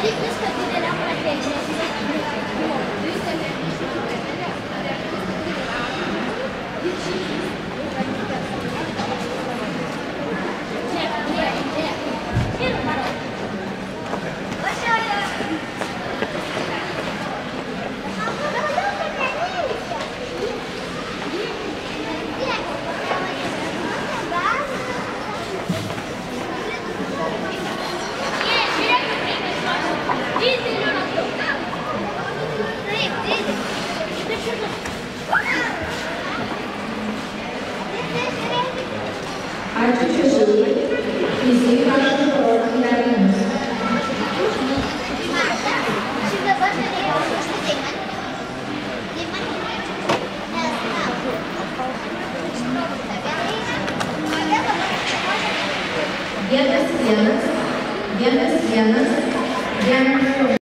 paliktas, kad dideliam prateikti. Ačiū Čiužiui, įsivažiuoti parodyti vertinimus. Aš dabar norėjau užtai Vienas, vienas, vienas, vienas, vienas.